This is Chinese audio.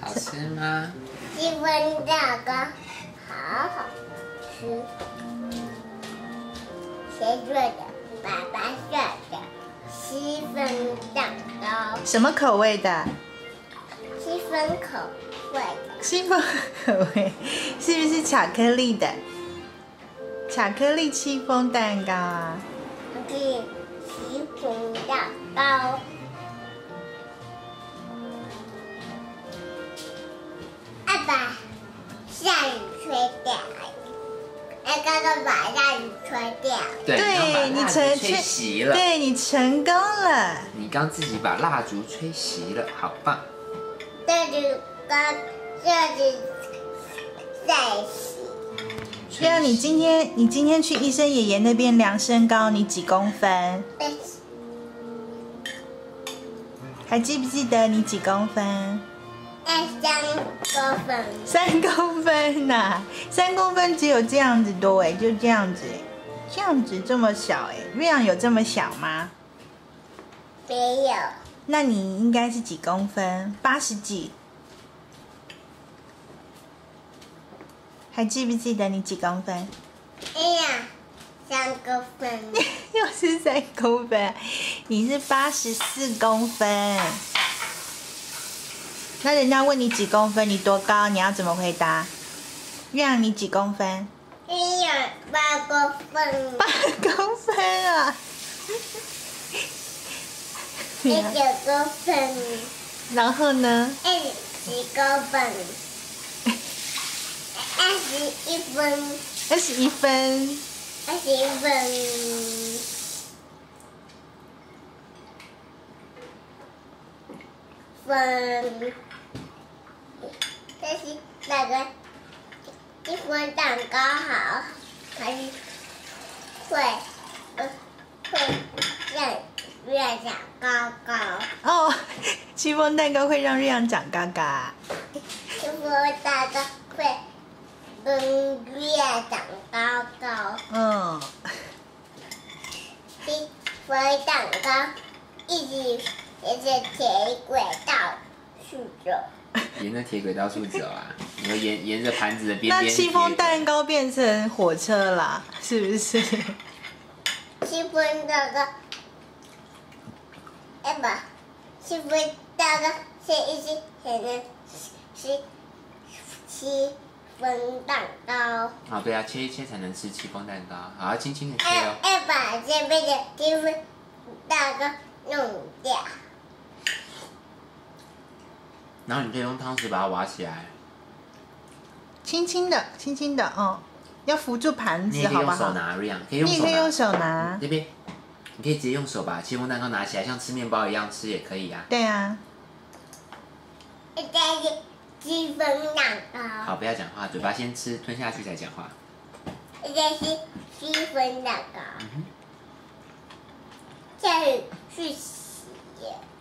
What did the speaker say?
好吃吗？ 积分蛋糕好好吃，谁做的？爸爸做的积分蛋糕， 什么口味的？ 积分口味的， 戚风口味，是不是巧克力的？巧克力戚风蛋糕啊？ 是积分蛋糕。爸爸，下雨吹掉，刚刚把下雨吹掉。 对，你吹熄了。 对你成功了。 你刚自己把蜡烛吹熄了，好棒。 这里再洗。 对啊，你今天去医生爷爷那边量身高，你几公分？还记不记得你几公分 3公分。 3公分呐，3公分只有这样子多哎，就这样子哎，这样子这么小哎，月亮有这么小吗？ 没有。 那你应该是几公分？80几？还记不记得你几公分？ 哎呀，3公分。 又是3公分，你是84公分。那人家问你几公分，你多高，你要怎么回答？月亮，你几公分哎呀，8公分。 ？8公分啊 9公分。 然后呢 10公分。21分。 ？21分。 21分。这是那个积分蛋糕好，还是会让月亮高高？ 哦，戚风蛋糕会让月亮长高高啊。 积分蛋糕会跟月亮长高高。 嗯。 积分蛋糕一直沿着铁轨道去走。 沿着铁轨到处走啊，你会沿着盘子的边边。 那戚风蛋糕变成火车啦，是不是？ 积分蛋糕，积分蛋糕是一直写的是积分蛋糕。 哦，对啊，切一切才能吃戚风蛋糕，好，轻轻的切哦。 把这边的积分蛋糕弄掉。 然后你可以用汤匙把它挖起来。 轻轻的，轻轻的，嗯，要扶住盘子， 你也可以好不好？ 用手拿，这样可以你也可以用手拿。 拿。 这边，你可以直接用手把戚风蛋糕拿起来，像吃面包一样吃也可以啊。 对啊。 这是积分蛋糕。 好，不要讲话，嘴巴先吃，吞下去才讲话。 这是积分蛋糕。 嗯哼。 这是去洗。